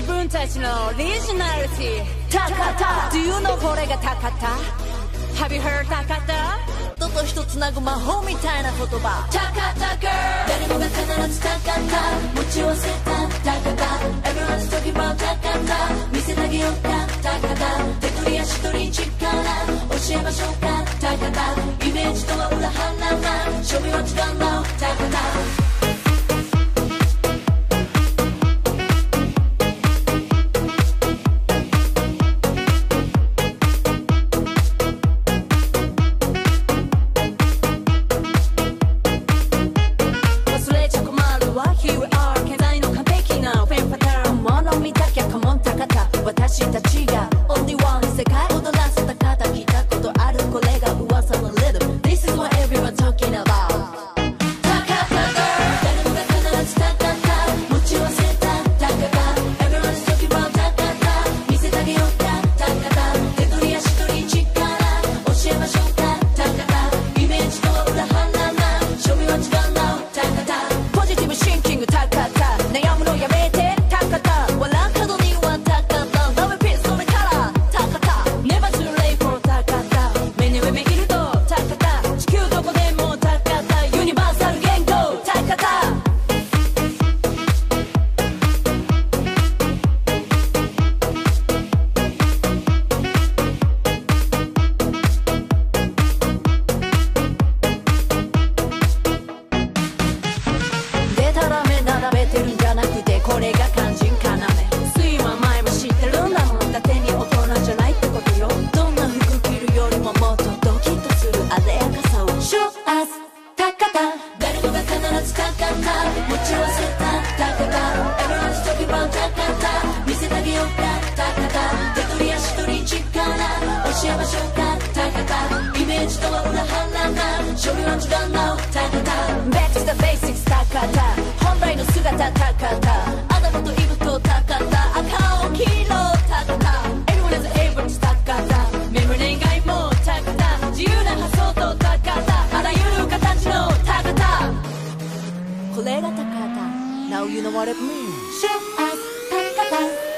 自分たちのオリジナリティ高田 Do you know これが高田 Have you heard 高田人と人つなぐ魔法みたいな言葉高田 Girl 誰もが必ず高田持ち忘れた高田 Everyone's talking about 高田見せてあげようか高田手取り足取り力教えましょうか高田イメージとは裏腹な Show me what you don't know 高田私たちが Only One 世界踊らせた方聞いたことあるこれが噂の Rhythm This is what everyone talking about 高田 Girl 誰もが必ず高田持ち忘れた高田 Everyone's talking about 高田見せてあげようか高田手取り足取り力教えましょうか高田イメージとは裏腹な Show me what you don't know 高田ポジティブシンキング高田悩むのやめて高田笑う角には高田並べてるんじゃなくてこれが肝心要酸いは前も知ってるんだもん伊達に大人じゃないってことよどんな服着るよりももっとドキッとするあでやかさを Show us 高田誰もが必ず高田持ち忘れた高田 Everyone's talking about 高田見せてあげようか高田手取り足取り力教えましょうか高田イメージとは裏腹な Show me what you don't know 高田 Back to the basics 高田本来の姿高田アダムとイブと高田赤青黄色高田 Everyone is able to 高田メモ恋愛も高田自由な発想と高田あらゆる形の高田これが高田 Now you know what it means Show us 高田